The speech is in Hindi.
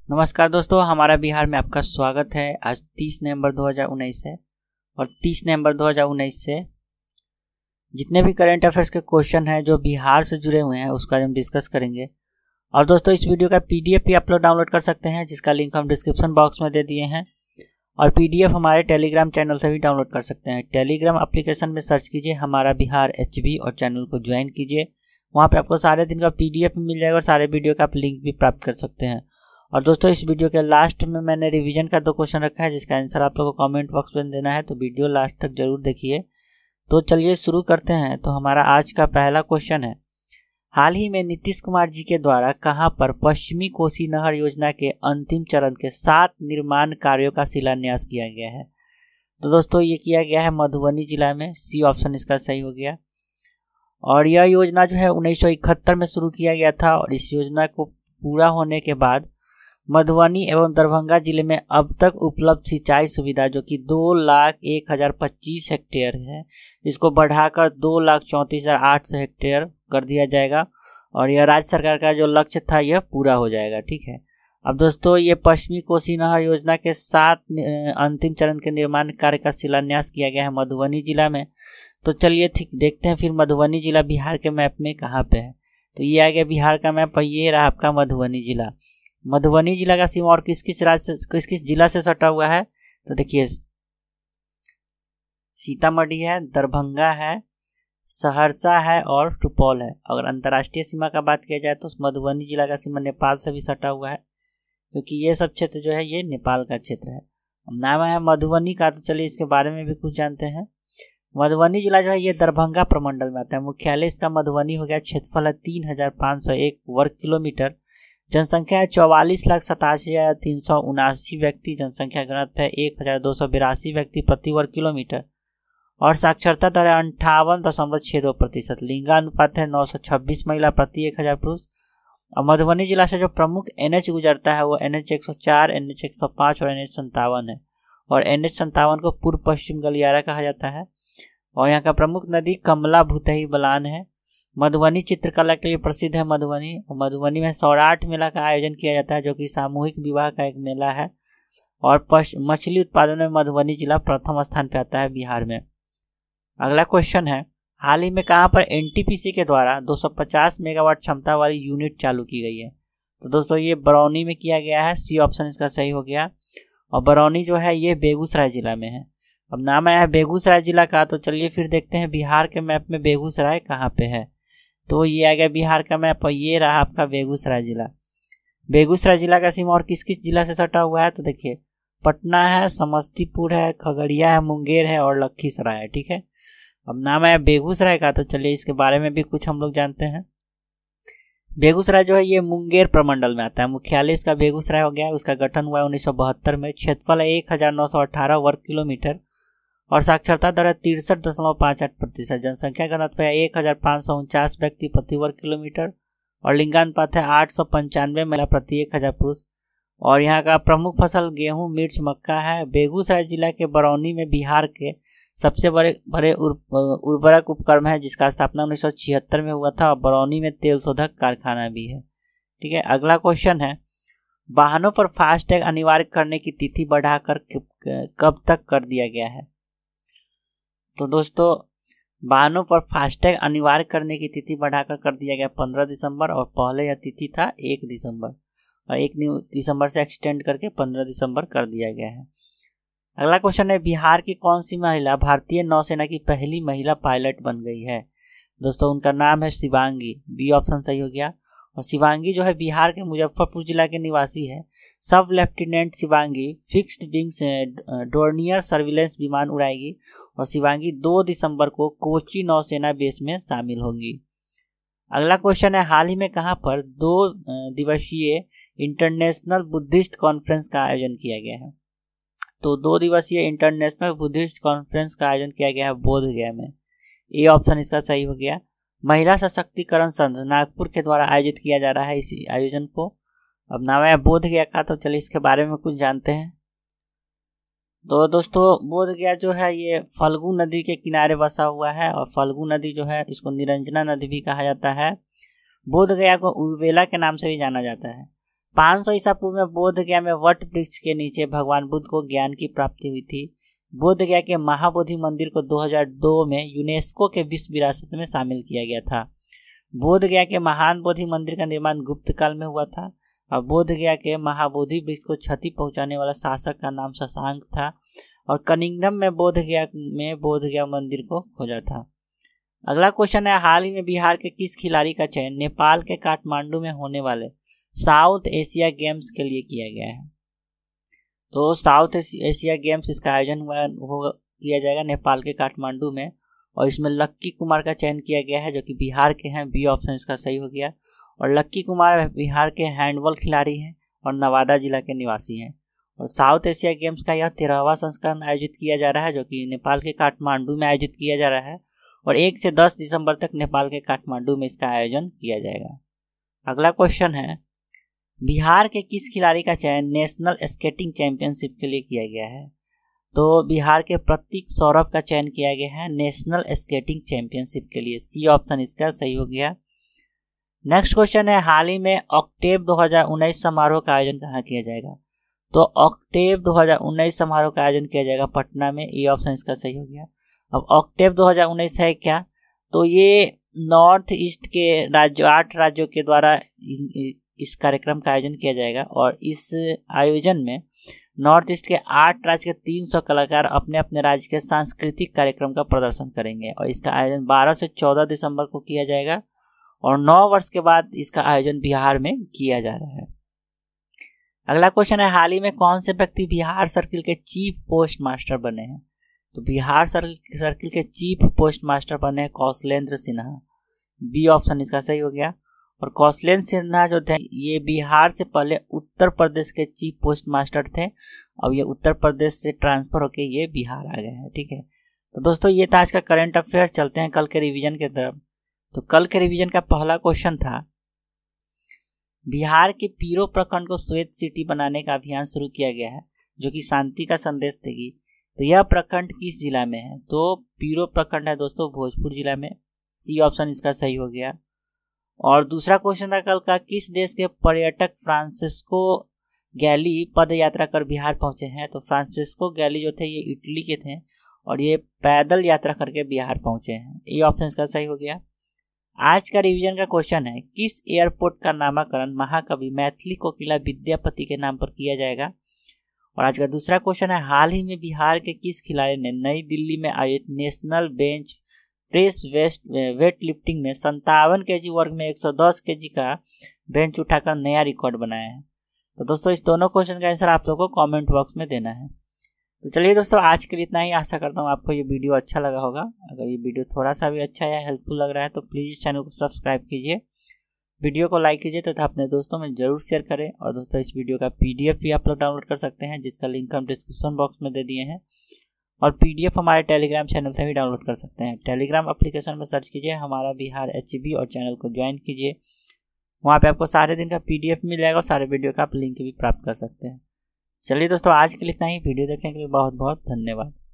नमस्कार दोस्तों, हमारा बिहार में आपका स्वागत है। आज 30 नवंबर 2019 है और 30 नवंबर 2019 से जितने भी करंट अफेयर्स के क्वेश्चन हैं जो बिहार से जुड़े हुए हैं उसका हम डिस्कस करेंगे। और दोस्तों इस वीडियो का पीडीएफ भी आप लोग डाउनलोड कर सकते हैं, जिसका लिंक हम डिस्क्रिप्शन बॉक्स में दे दिए हैं। और पीडीएफ हमारे टेलीग्राम चैनल से भी डाउनलोड कर सकते हैं। टेलीग्राम एप्लीकेशन में सर्च कीजिए हमारा बिहार HB और चैनल को ज्वाइन कीजिए। वहाँ पे आपको सारे दिन का पीडीएफ मिल जाएगा और सारे वीडियो का आप लिंक भी प्राप्त कर सकते हैं। और दोस्तों इस वीडियो के लास्ट में मैंने रिवीजन का 2 क्वेश्चन रखा है, जिसका आंसर आप लोगों को कमेंट बॉक्स में देना है, तो वीडियो लास्ट तक जरूर देखिए। तो चलिए शुरू करते हैं। तो हमारा आज का पहला क्वेश्चन है, हाल ही में नीतीश कुमार जी के द्वारा कहां पर पश्चिमी कोसी नहर योजना के अंतिम चरण के 7 निर्माण कार्यों का शिलान्यास किया गया है। तो दोस्तों ये किया गया है मधुबनी जिला में। सी ऑप्शन इसका सही हो गया। और यह योजना जो है 1971 में शुरू किया गया था और इस योजना को पूरा होने के बाद मधुबनी एवं दरभंगा जिले में अब तक उपलब्ध सिंचाई सुविधा जो कि 2,01,025 हेक्टेयर है, इसको बढ़ाकर 2,34,800 हेक्टेयर कर दिया जाएगा। और यह राज्य सरकार का जो लक्ष्य था यह पूरा हो जाएगा। ठीक है। अब दोस्तों ये पश्चिमी कोसी नहर योजना के 7 अंतिम चरण के निर्माण कार्य का शिलान्यास किया गया है मधुबनी जिला में। तो चलिए ठीक देखते हैं फिर मधुबनी जिला बिहार के मैप में कहाँ पे है। तो ये आ गया बिहार का मैप और ये रहा आपका मधुबनी जिला। मधुबनी जिला का सीमा और किस किस जिला से सटा हुआ है, तो देखिए सीतामढ़ी है, दरभंगा है, सहरसा है और सुपौल है। अगर अंतर्राष्ट्रीय सीमा का बात किया जाए तो मधुबनी जिला का सीमा नेपाल से भी सटा हुआ है, क्योंकि ये सब क्षेत्र जो है ये नेपाल का क्षेत्र है। नाम है मधुबनी का, तो चलिए इसके बारे में भी कुछ जानते हैं। मधुबनी जिला जो है ये दरभंगा प्रमंडल में आता है। मुख्यालय इसका मधुबनी हो गया। क्षेत्रफल है 3,501 वर्ग किलोमीटर। जनसंख्या है 44,87,379 व्यक्ति। जनसंख्या घनत्व है 1,282 व्यक्ति प्रति वर्ग किलोमीटर। और साक्षरता दर है 58.62%। लिंगानुपात है 926 महिला प्रति 1,000 पुरुष। और मधुबनी जिला से जो प्रमुख NH गुजरता है वो NH 104, NH 105 और NH 57 है। और NH 57 को पूर्व पश्चिम गलियारा कहा जाता है। और यहाँ का प्रमुख नदी कमला भूतही बलान है। मधुबनी चित्रकला के लिए प्रसिद्ध है मधुबनी में सौराठ मेला का आयोजन किया जाता है, जो कि सामूहिक विवाह का एक मेला है। और मछली उत्पादन में मधुबनी जिला प्रथम स्थान पर आता है बिहार में। अगला क्वेश्चन है, हाल ही में कहां पर NTPC के द्वारा 250 मेगावाट क्षमता वाली यूनिट चालू की गई है। तो दोस्तों ये बरौनी में किया गया है। सी ऑप्शन इसका सही हो गया। और बरौनी जो है ये बेगूसराय जिला में है। अब नाम आया है बेगूसराय जिला का, तो चलिए फिर देखते हैं बिहार के मैप में बेगूसराय कहाँ पे है। तो ये आ गया बिहार का मैप और ये रहा आपका बेगूसराय जिला। बेगूसराय जिला का सीमा और किस किस जिला से सटा हुआ है, तो देखिए पटना है, समस्तीपुर है, खगड़िया है, मुंगेर है और लखीसराय है। ठीक है। अब नाम आया बेगूसराय का, तो चलिए इसके बारे में भी कुछ हम लोग जानते हैं। बेगूसराय जो है ये मुंगेर प्रमंडल में आता है। मुख्यालय इसका बेगूसराय हो गया। उसका गठन हुआ है 1972 में। क्षेत्रफल है 1,918 वर्ग किलोमीटर। और साक्षरता दर है 63.58%। जनसंख्या घनत्व है 1,549 व्यक्ति प्रति वर्ग किलोमीटर। और लिंगानुपात है 895 महिला प्रति 1,000 पुरुष। और यहाँ का प्रमुख फसल गेहूं, मिर्च, मक्का है। बेगूसराय जिला के बरौनी में बिहार के सबसे बड़े उर्वरक उपक्रम है, जिसका स्थापना 1976 में हुआ था। और बरौनी में तेल शोधक कारखाना भी है। ठीक है। अगला क्वेश्चन है, वाहनों पर फास्टैग अनिवार्य करने की तिथि बढ़ाकर कब तक कर दिया गया है। तो दोस्तों वाहनों पर फास्टैग अनिवार्य करने की तिथि बढ़ाकर कर दिया गया 15 दिसंबर। और पहले यह तिथि था 1 दिसंबर और 1 दिसंबर से एक्सटेंड करके 15 दिसंबर कर दिया गया है। अगला क्वेश्चन है, बिहार की कौन सी महिला भारतीय नौसेना की पहली महिला पायलट बन गई है। दोस्तों उनका नाम है शिवांगी। बी ऑप्शन सही हो गया। और शिवांगी जो है बिहार के मुजफ्फरपुर जिला के निवासी है। Sub lieutenant Shivangi fixed wings Dornier surveillance विमान उड़ाएगी। और शिवांगी 2 दिसंबर को कोची नौसेना बेस में शामिल होंगी। अगला क्वेश्चन है, हाल ही में कहां पर 2 दिवसीय इंटरनेशनल बुद्धिस्ट कॉन्फ्रेंस का आयोजन किया गया है। तो 2 दिवसीय इंटरनेशनल बुद्धिस्ट कॉन्फ्रेंस का आयोजन किया गया है बोधगया में। ए ऑप्शन इसका सही हो गया। महिला सशक्तिकरण संघ नागपुर के द्वारा आयोजित किया जा रहा है इस आयोजन को। अब नाम है बोधगया का, तो चलिए इसके बारे में कुछ जानते हैं। तो दोस्तों बोधगया जो है ये फल्गु नदी के किनारे बसा हुआ है। और फल्गु नदी जो है इसको निरंजना नदी भी कहा जाता है। बोधगया को उर्वेला के नाम से भी जाना जाता है। 500 ईसा पूर्व में बोध गया में वट वृक्ष के नीचे भगवान बुद्ध को ज्ञान की प्राप्ति हुई थी। बोध गया के महाबोधि मंदिर को 2002 में यूनेस्को के विश्व विरासत में शामिल किया गया था। बोध गया के महान बोधि मंदिर का निर्माण गुप्त काल में हुआ था और बोध गया के महाबोधि वृक्ष को क्षति पहुंचाने वाला शासक का नाम शशांक था और कनिंगडम में बोध गया मंदिर को खोजा था। अगला क्वेश्चन है, हाल ही में बिहार के किस खिलाड़ी का चयन नेपाल के काठमांडू में होने वाले साउथ एशिया गेम्स के लिए किया गया है? तो साउथ एशिया गेम्स इसका आयोजन किया जाएगा नेपाल के काठमांडू में और इसमें लक्की कुमार का चयन किया गया है जो कि बिहार के हैं। बी ऑप्शन इसका सही हो गया। और लक्की कुमार बिहार के हैंडबॉल खिलाड़ी हैं और नवादा जिला के निवासी हैं। और साउथ एशिया गेम्स का यह 13वां संस्करण आयोजित किया जा रहा है जो कि नेपाल के काठमांडू में आयोजित किया जा रहा है और 1 से 10 दिसंबर तक नेपाल के काठमांडू में इसका आयोजन किया जाएगा। अगला क्वेश्चन है, बिहार के किस खिलाड़ी का चयन नेशनल स्केटिंग चैंपियनशिप के लिए किया गया है? तो बिहार के प्रतीक सौरभ का चयन किया गया है नेशनल स्केटिंग चैंपियनशिप के लिए। सी ऑप्शन इसका सही हो गया। नेक्स्ट क्वेश्चन है, हाल ही में ऑक्टेव 2019 समारोह का आयोजन कहाँ किया जाएगा? तो ऑक्टेव 2019 समारोह का आयोजन किया जाएगा पटना में। ए ऑप्शन इसका सही हो गया। अब ऑक्टेव 2019 है क्या? तो ये नॉर्थ ईस्ट के 8 राज्यों के द्वारा इस कार्यक्रम का आयोजन किया जाएगा और इस आयोजन में नॉर्थ ईस्ट के 8 राज्य के 300 कलाकार अपने अपने राज्य के सांस्कृतिक कार्यक्रम का प्रदर्शन करेंगे और इसका आयोजन 12 से 14 दिसंबर को किया जाएगा और 9 वर्ष के बाद इसका आयोजन बिहार में किया जा रहा है। अगला क्वेश्चन है, हाल ही में कौन से व्यक्ति बिहार सर्किल के चीफ पोस्ट मास्टर बने हैं? तो बिहार सर्किल के चीफ पोस्ट मास्टर बने हैं कौशलेंद्र सिन्हा। बी ऑप्शन इसका सही हो गया। और कौशलेंद्र सिन्हा जो थे ये बिहार से पहले उत्तर प्रदेश के चीफ पोस्ट मास्टर थे। अब ये उत्तर प्रदेश से ट्रांसफर होके ये बिहार आ गए हैं। ठीक है, तो दोस्तों ये था आज का करंट अफेयर। चलते हैं कल के रिवीजन की तरफ। तो कल के रिवीजन का पहला क्वेश्चन था, बिहार के पीरो प्रखंड को श्वेत सिटी बनाने का अभियान शुरू किया गया है जो कि शांति का संदेश देगी। तो यह प्रखंड किस जिला में है? तो पीरो प्रखंड है दोस्तों भोजपुर जिला में। सी ऑप्शन इसका सही हो गया। और दूसरा क्वेश्चन था कल का, किस देश के पर्यटक फ्रांसिस्को गैली पद यात्रा कर बिहार पहुंचे हैं? तो फ्रांसिस्को गैली जो थे ये इटली के थे और ये पैदल यात्रा करके बिहार पहुंचे हैं। ये ऑप्शन इसका सही हो गया। आज का रिवीजन का क्वेश्चन है, किस एयरपोर्ट का नामकरण महाकवि मैथिली कोकिला विद्यापति के नाम पर किया जाएगा? और आज का दूसरा क्वेश्चन है, हाल ही में बिहार के किस खिलाड़ी ने नई दिल्ली में आयोजित national bench press weight lifting में 57 kg वर्ग में 110 kg का बेंच उठाकर नया रिकॉर्ड बनाया है? तो दोस्तों इस दोनों क्वेश्चन का आंसर आप लोगों को कमेंट बॉक्स में देना है। तो चलिए दोस्तों आज के लिए इतना ही। आशा करता हूँ आपको ये वीडियो अच्छा लगा होगा। अगर ये वीडियो थोड़ा सा भी अच्छा या हेल्पफुल लग रहा है तो प्लीज़ इस चैनल को सब्सक्राइब कीजिए, वीडियो को लाइक कीजिए तथा अपने दोस्तों में जरूर शेयर करें। और दोस्तों इस वीडियो का PDF भी आप लोग डाउनलोड कर सकते हैं जिसका लिंक हम डिस्क्रिप्शन बॉक्स में दे दिए हैं और PDF हमारे टेलीग्राम चैनल से भी डाउनलोड कर सकते हैं। टेलीग्राम एप्लीकेशन में सर्च कीजिए हमारा बिहार HB और चैनल को ज्वाइन कीजिए। वहाँ पे आपको सारे दिन का PDF मिल जाएगा और सारे वीडियो का आप लिंक भी प्राप्त कर सकते हैं। चलिए दोस्तों आज के लिए इतना ही। वीडियो देखने के लिए बहुत बहुत धन्यवाद।